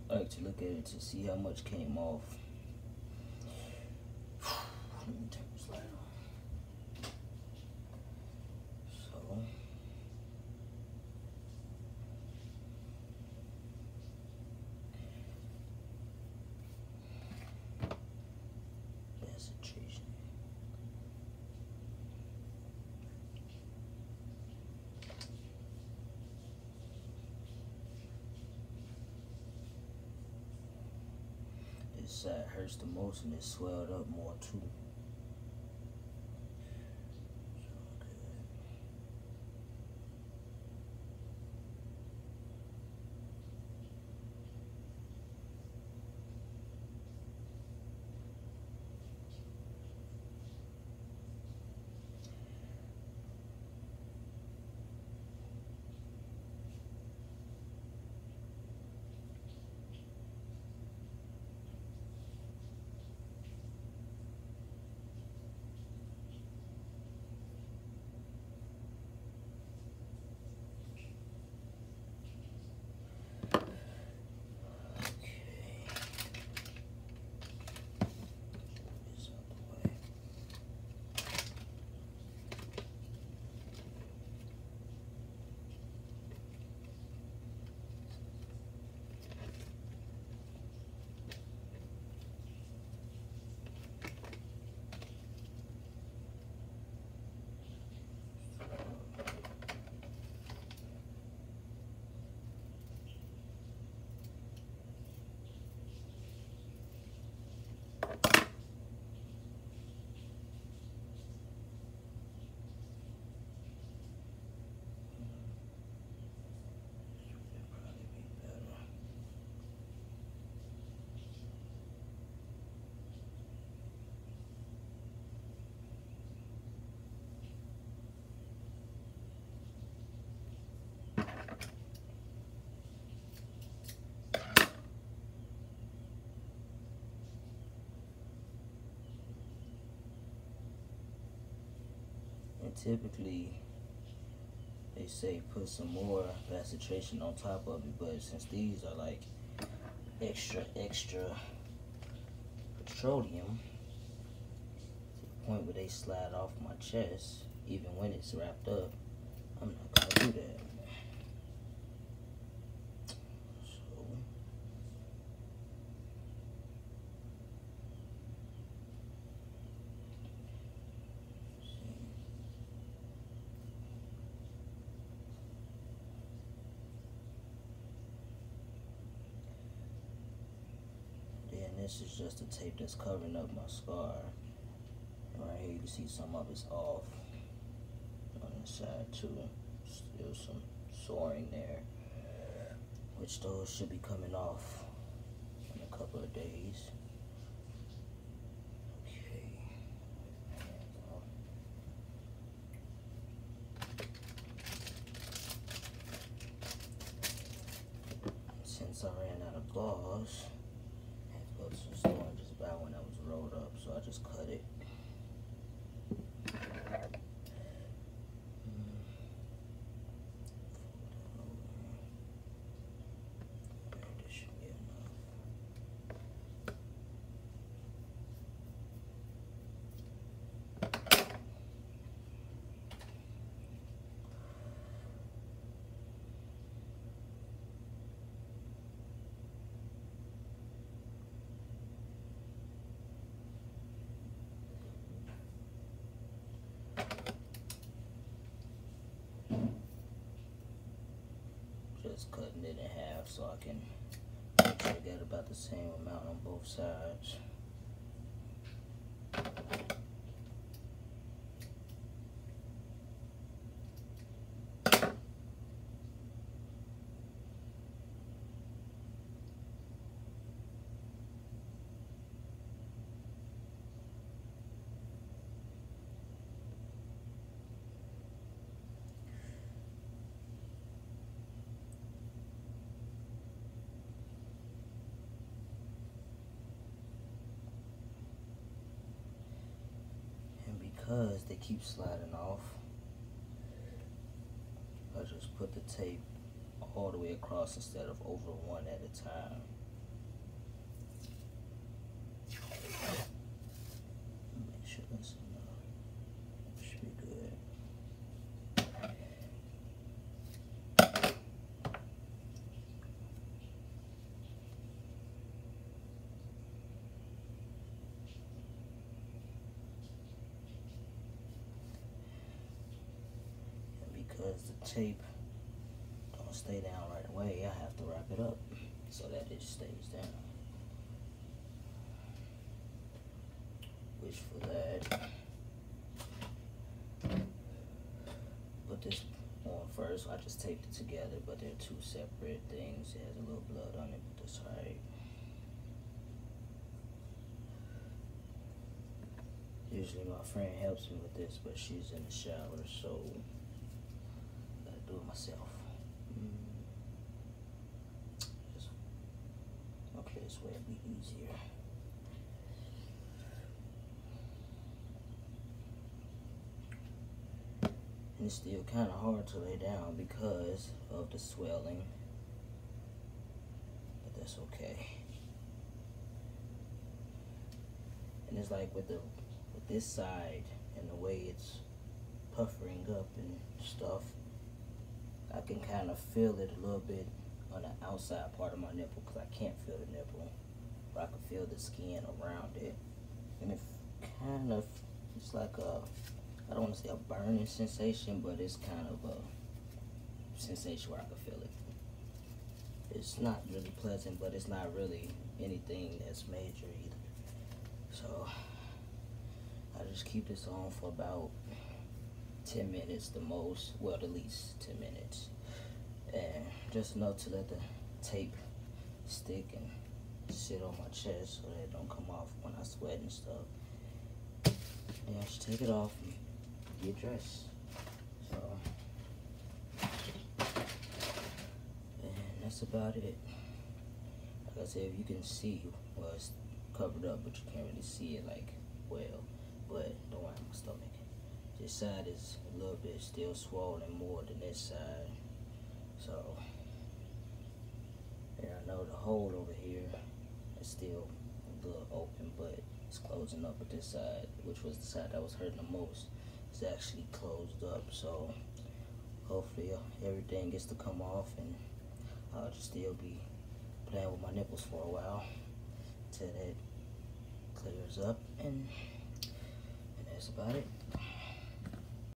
I like to look at it to see how much came off. Let me turn this light on. So concentration. This side hurts the most and it swelled up more too. And typically they say put some more concentration on top of it, but since these are like extra petroleum to the point where they slide off my chest even when it's wrapped up, I'm not gonna do that. This is just the tape that's covering up my scar. Right here you can see some of it's off on the side too. Still some soaring there, which those should be coming off in a couple of days. Okay. Since I ran out of gauze, go to the store and just buy one that was rolled up, so I just cut it. This should be enough. Just cutting it in half so I can make sure I get about the same amount on both sides. Because they keep sliding off, I just put the tape all the way across instead of over one at a time. That's enough. Should be good. And because the tape don't stay down right away, I have to wrap it up so that it stays down. Which for that, put this on first. I just taped it together, but they're two separate things. It has a little blood on it, but that's alright. Usually my friend helps me with this, but she's in the shower, so I gotta do it myself. Okay, this way it'll be easier. And it's still kind of hard to lay down because of the swelling, but that's okay. And it's like with this side and the way it's puffering up and stuff, I can kind of feel it a little bit on the outside part of my nipple because I can't feel the nipple, but I can feel the skin around it. And it kind of, it's like a, I don't want to say a burning sensation, but it's kind of a sensation where I can feel it. It's not really pleasant, but it's not really anything that's major either. So I just keep this on for about 10 minutes the most, well, at least 10 minutes. And just enough to let the tape stick and sit on my chest so that it don't come off when I sweat and stuff. Then I just take it off and get dressed. So, and that's about it. Like I said, if you can see, well, it's covered up, but you can't really see it like well. But don't worry, my stomach. This side is a little bit still swollen more than this side. So, and I know the hole over here is still a little open, but it's closing up at this side, which was the side that was hurting the most. It's actually closed up, so hopefully everything gets to come off and I'll just still be playing with my nipples for a while till that clears up, and that's about it.